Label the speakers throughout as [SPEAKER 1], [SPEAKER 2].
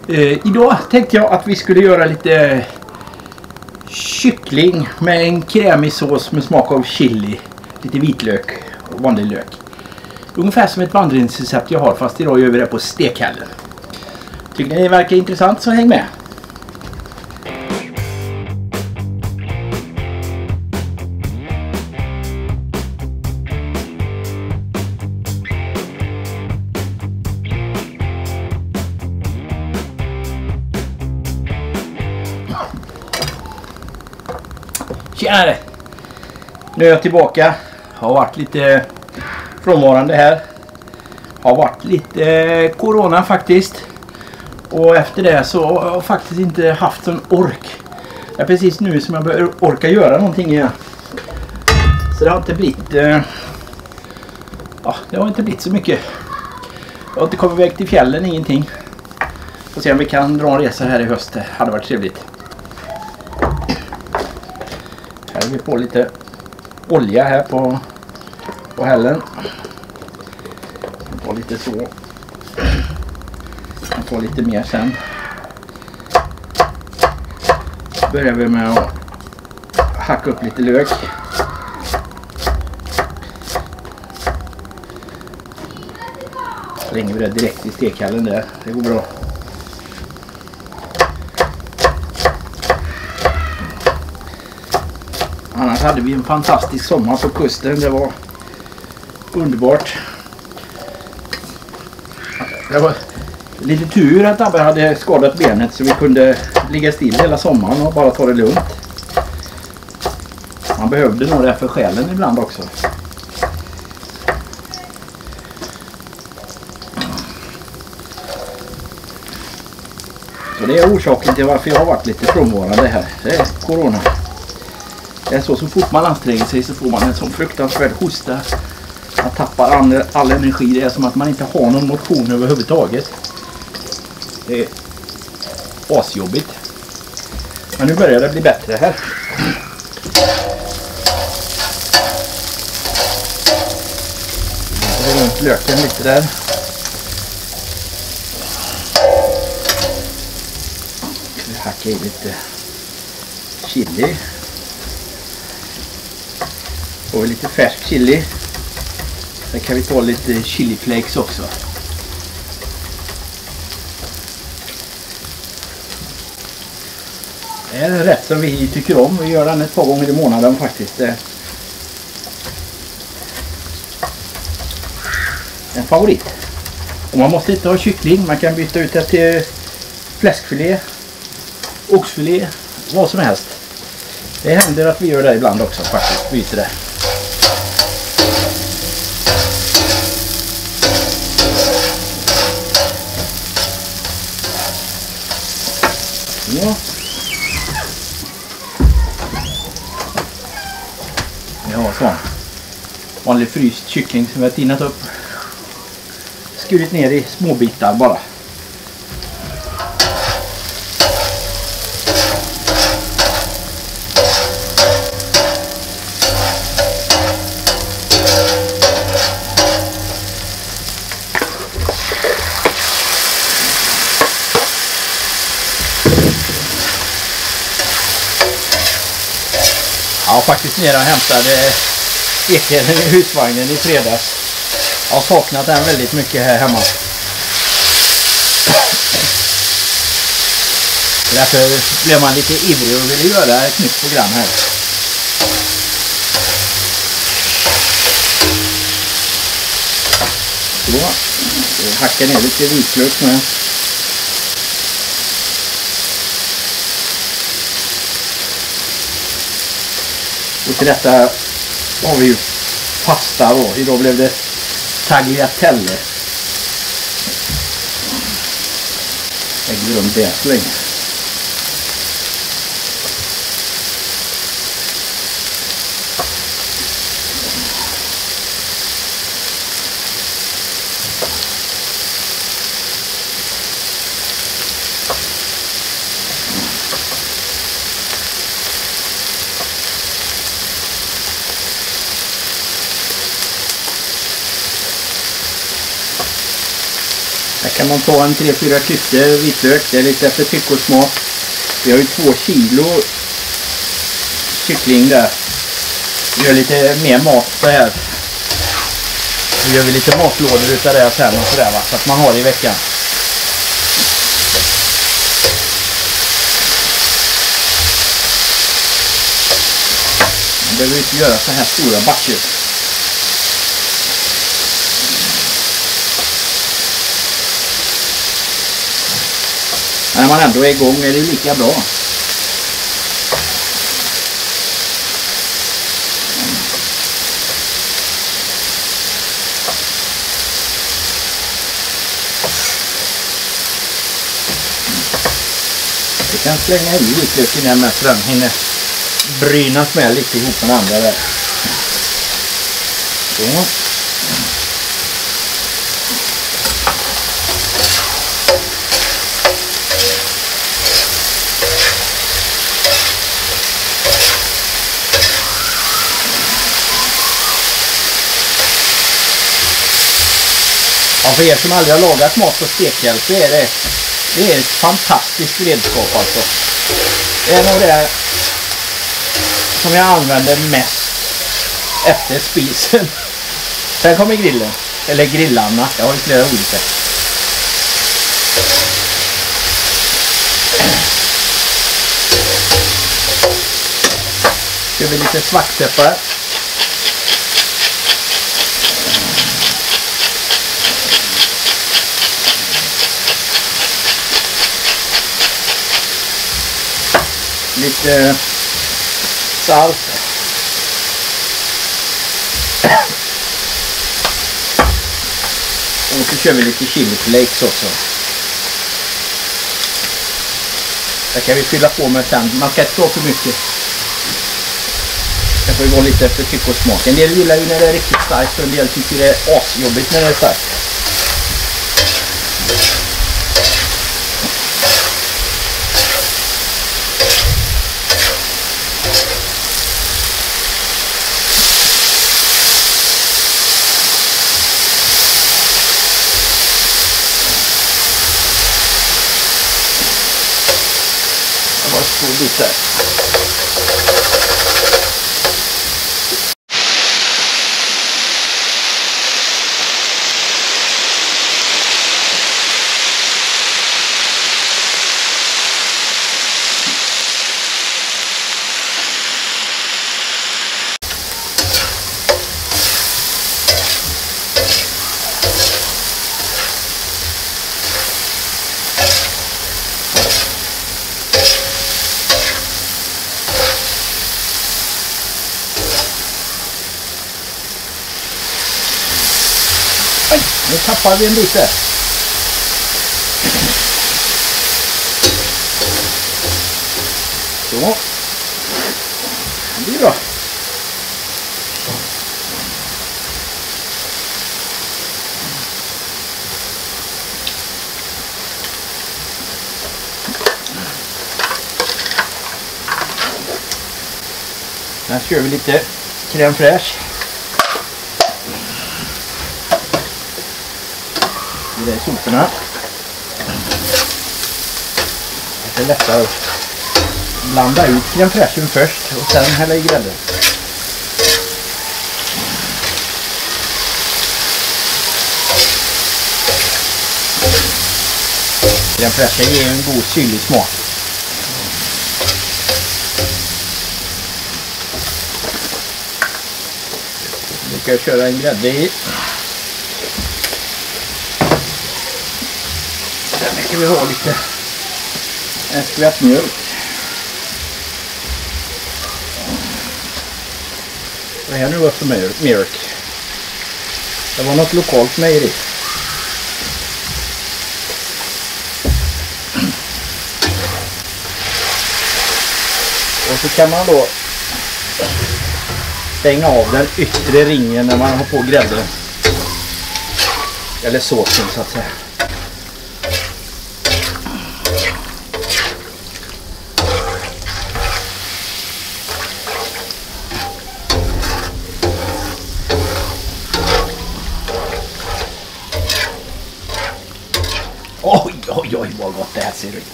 [SPEAKER 1] Idag tänkte jag att vi skulle göra lite kyckling med en krämig sås med smak av chili, lite vitlök och vanlig lök. Ungefär som ett vandringsrecept jag har, fast idag gör vi det på stekhallen. Tycker ni det verkar intressant så häng med. Tjenare! Nu är jag tillbaka. Har varit lite frånvarande här. Har varit lite corona faktiskt. Och efter det så har jag faktiskt inte haft en ork. Det är precis nu som jag börjar orka göra någonting igen. Så det har inte blivit... det har inte blivit så mycket. Jag har inte kommit iväg till fjällen, ingenting. Får se om vi kan dra en resa här i höst. Det hade varit trevligt. Här har vi på lite olja här på hällen. Och lite så. Jag tar lite mer sen. Börjar vi med att hacka upp lite lök. Slänger vi det direkt i stekhallen där. Det går bra. Annars hade vi en fantastisk sommar på kusten. Det var underbart. Det var lite tur att Abbe hade skadat benet så vi kunde ligga still hela sommaren och bara ta det lugnt. Man behövde nog det för själen ibland också. Så det är orsaken till varför jag har varit lite frånvarande här. Det är corona. Det är så fort man anstränger sig så får man en sån fruktansvärd hosta. Man tappar all energi. Det är som att man inte har någon motion överhuvudtaget. Det är asjobbigt. Men nu börjar det bli bättre här. Jag drar runt löken lite där. Vi hackar i lite chili. Och lite färsk chili. Sen kan vi ta lite chiliflakes också. Det är en rätt som vi tycker om. Vi gör den ett par gånger i månaden faktiskt. En favorit. Och man måste inte ha kyckling. Man kan byta ut det till fläskfilé, oxfilé, vad som helst. Det händer att vi gör det ibland också faktiskt. Byter det. Ja. Jag har sån vanlig fryst kyckling som vi har tinat upp. Skurit ner i små bitar bara. Jag var faktiskt nere och hämtade stekelen i husvagnen i fredags. Jag har saknat den väldigt mycket här hemma. Därför blev man lite ivrig och ville göra ett nytt program här. Så, jag hackar ner lite vitlök med. Och till detta har vi ju pasta då. Idag blev det tagliatelle. Jag glömde det så länge. Kan man ta en 3-4 klyftor vitlök, det är lite efter tyck och smak. Vi har ju 2 kilo kyckling där. Vi gör lite mer mat så här. Så gör vi lite matlådor utav det sen och sådär, va? Så att man har det i veckan. Man behöver inte göra så här stora batcher. Men när man ändå är igång är det lika bra. Vi kan slänga i vitlöken där med så den hinner brynas med lite ihop med andra där. Så. Ja, för er som aldrig har lagat mat på stekhjälp så är det är ett fantastiskt redskap alltså. Det är nog det som jag använder mest efter spisen. Sen kommer grillen. Eller grillarna. Jag har ju flera olika. Kör vi lite svartpeppar. Lite salt. Och så kör vi lite chili flakes också. Det kan vi fylla på med sen. Man ska inte ta för mycket. Det får ju vara lite efter tyck och smak. En del gillar ju när det är riktigt starkt och en del tycker det är asjobbigt när det är starkt. Stor bit där. Nu tappar vi en lite. Så. Det blir bra. Här kör vi lite crème fraîche. Det är soporna. Det är lättare att blanda ut crème fraîchen först och sen hälla i grädden. Crème fraîchen ger en god syrlig smak. Nu ska jag köra en grädde i. Sen ska vi ha lite en skvätt mjölk. Vad är nu då för mjölk? Det var något lokalt mejeri. Och så kan man då stänga av den yttre ringen när man har på grädden. Eller såsen så att säga. gott det här ser ut.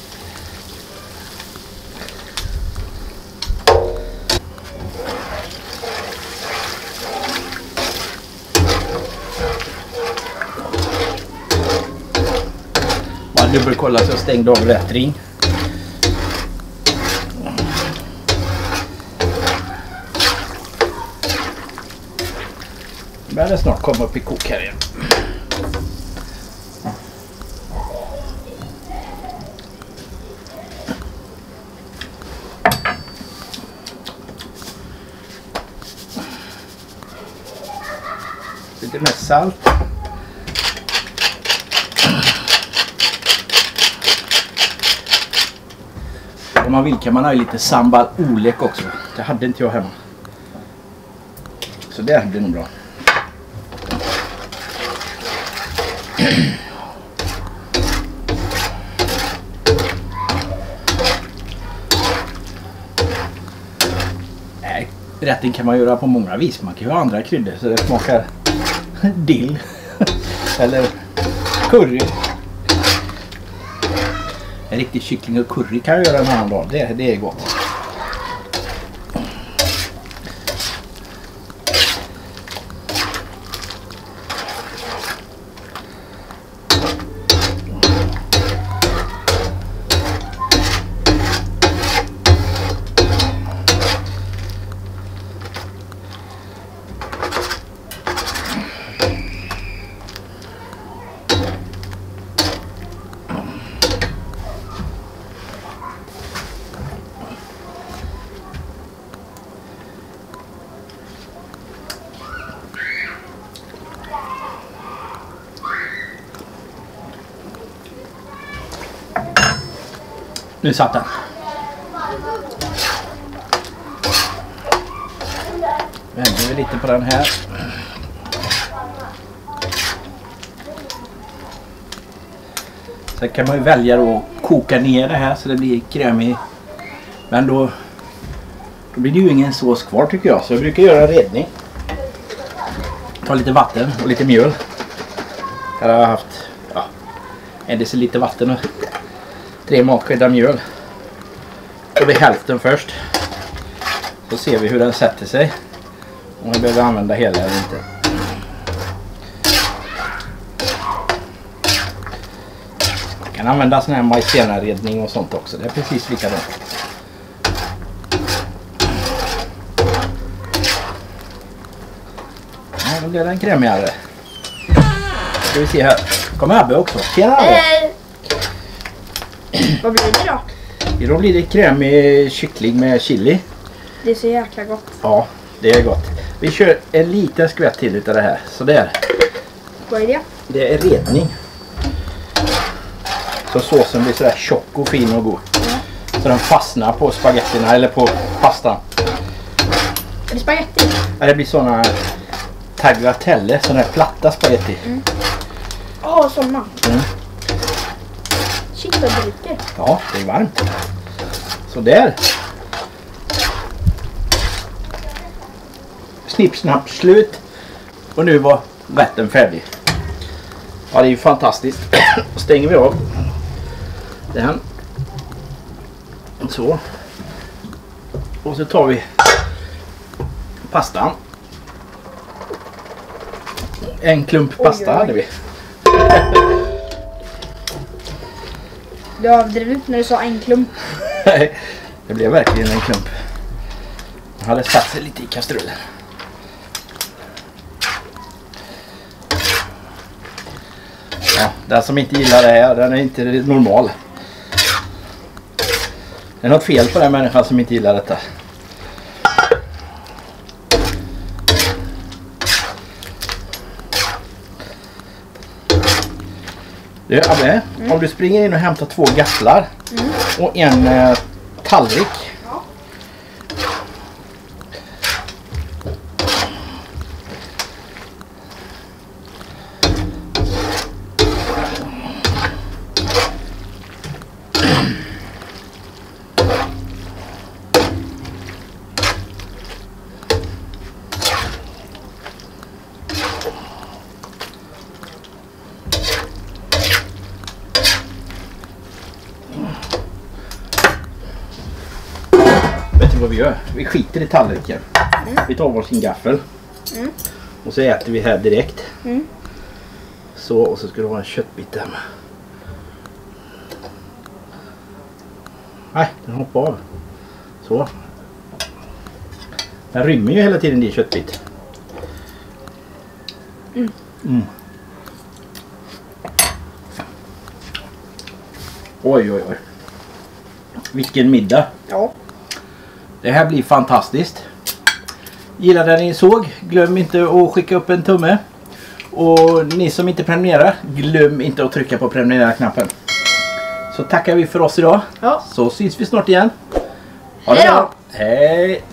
[SPEAKER 1] Man dubbelkolla så jag stängde av rätt ring. Börjar det snart komma upp i kok här igen. Lite mer salt. Om man vill kan man ha lite sambal olek också. Det hade inte jag hemma. Så det blir nog bra. Nej, rätten kan man göra på många vis. Man kan ju ha andra kryddor så det smakar dill eller curry. En riktig kyckling och curry kan jag göra en annan dag. Det är gott. Nu satt den. Vänder vi lite på den här. Sen kan man ju välja att koka ner det här så det blir krämig. Men då blir det ju ingen sås kvar tycker jag. Så jag brukar göra en redning. Ta lite vatten och lite mjöl. Här har jag haft 1 deciliter vatten och 3 matskedar mjöl. Och vi hälften först. Så ser vi hur den sätter sig. Om vi behöver använda hela eller inte. Jag kan använda sån här majsena-redning och sånt också. Det är precis likadant. Ja, då blir den krämigare. Ska vi se här. Kommer Abbe också. Tjena Abbe!
[SPEAKER 2] Vad blir det då?
[SPEAKER 1] Då blir det krämig kyckling med chili.
[SPEAKER 2] Det är så jäkla gott.
[SPEAKER 1] Ja, det är gott. Vi kör en liten skvätt till utav det här. Så där.
[SPEAKER 2] Vad är det?
[SPEAKER 1] Det är redning. Så såsen blir sådär tjock och fin och god. Så den fastnar på spagettina eller på pastan.
[SPEAKER 2] Är det spaghetti?
[SPEAKER 1] Ja, det blir sådana tagliatelle, sådana här platta spagetti.
[SPEAKER 2] Sådana. Shit vad det dricker.
[SPEAKER 1] Ja, det är varmt. Så där. Snipp, snapp, slut. Och nu var rätten färdig. Ja, det är ju fantastiskt. Stänger vi av den. Så. Och så tar vi pastan. En klump pasta hade vi.
[SPEAKER 2] Du överdrev ut när du sa en klump.
[SPEAKER 1] Det blev verkligen en klump. Jag hade satt sig lite i kastrullen. Ja, den som inte gillar det här, den är inte normal. Det är något fel på den människan som inte gillar detta. Du Abbe, om du springer in och hämtar 2 gafflar och en tallrik.
[SPEAKER 2] Ja.
[SPEAKER 1] Vet du vad vi gör? Vi skiter i tallriken. Vi tar varsin gaffel. Och så äter vi här direkt. Så, och så ska du ha en köttbit där med. Nej, den hoppar av. Så. Den rymmer ju hela tiden din köttbit. Oj, oj, oj. Vilken middag.
[SPEAKER 2] Ja.
[SPEAKER 1] Det här blir fantastiskt. Gillade ni såg, glöm inte att skicka upp en tumme. Och ni som inte prenumererar, glöm inte att trycka på prenumerera-knappen. Så tackar vi för oss idag.
[SPEAKER 2] Ja.
[SPEAKER 1] Så syns vi snart igen. Ha det
[SPEAKER 2] Hej då.
[SPEAKER 1] bra. Hej!